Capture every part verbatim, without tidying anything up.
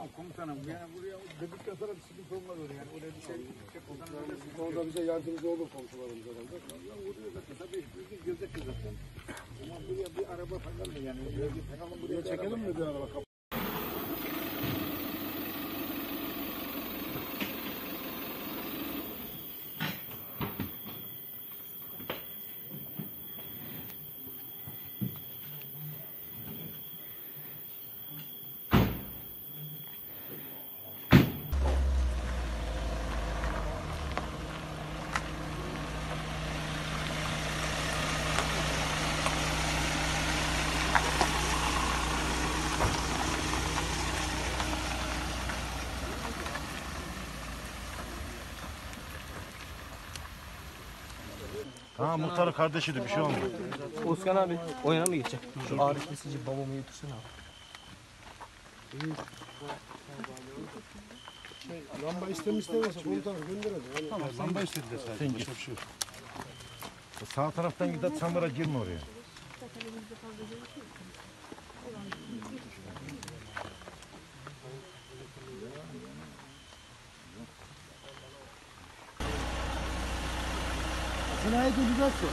komutanım. Yani buraya dedikten sonra bir sıkıntı olmaz öyle yani. Oraya bir şey, şey komutanım öyle sıkıntı. Orada bize yardımcı olur komşularımız herhalde. Ya oluyor zaten. Tabii bizim gözetiyor zaten. Ama buraya bir araba takalım mı yani? Buraya bir takalım buraya Çekelim mi bir araba? Ha muhtarın kardeşiydi bir şey olmadı. Oskan abi o yana mı geçecek? Şu ağrı kesici babamı götürsene abi. Şey, lamba istemişlerse komutanım gönderelim. Yani Tamam lamba istediler sadece. Sen git. Şey. Sağ taraftan gidip Samur'a girme oraya. Sanayi dolacaksın.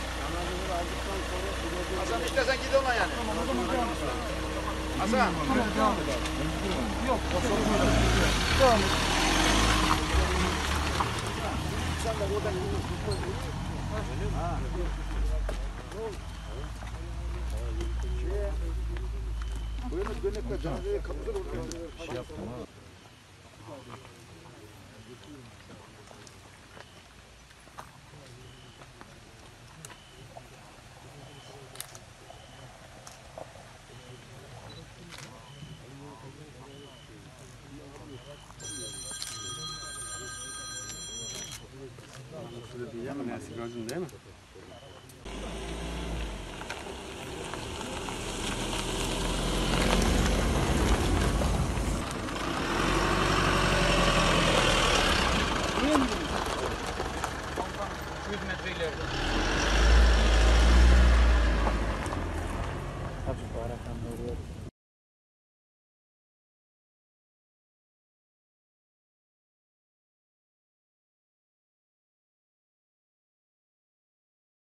Hasan işte sen git ona yani. Hasan. Yok. Devam et. Sen de oradan Buyurun dönekle cenazeye kapıda orada. Şey yaptım ha. Diyemem ya sigorcun değil mi? Niye mi?